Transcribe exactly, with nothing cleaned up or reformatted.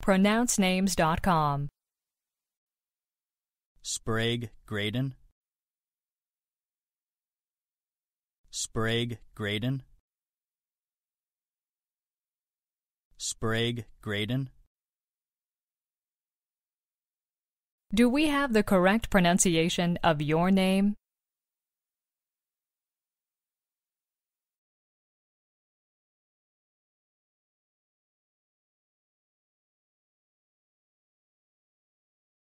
pronounce names dot com. Sprague Grayden. Sprague Grayden. Sprague Grayden. Do we have the correct pronunciation of your name?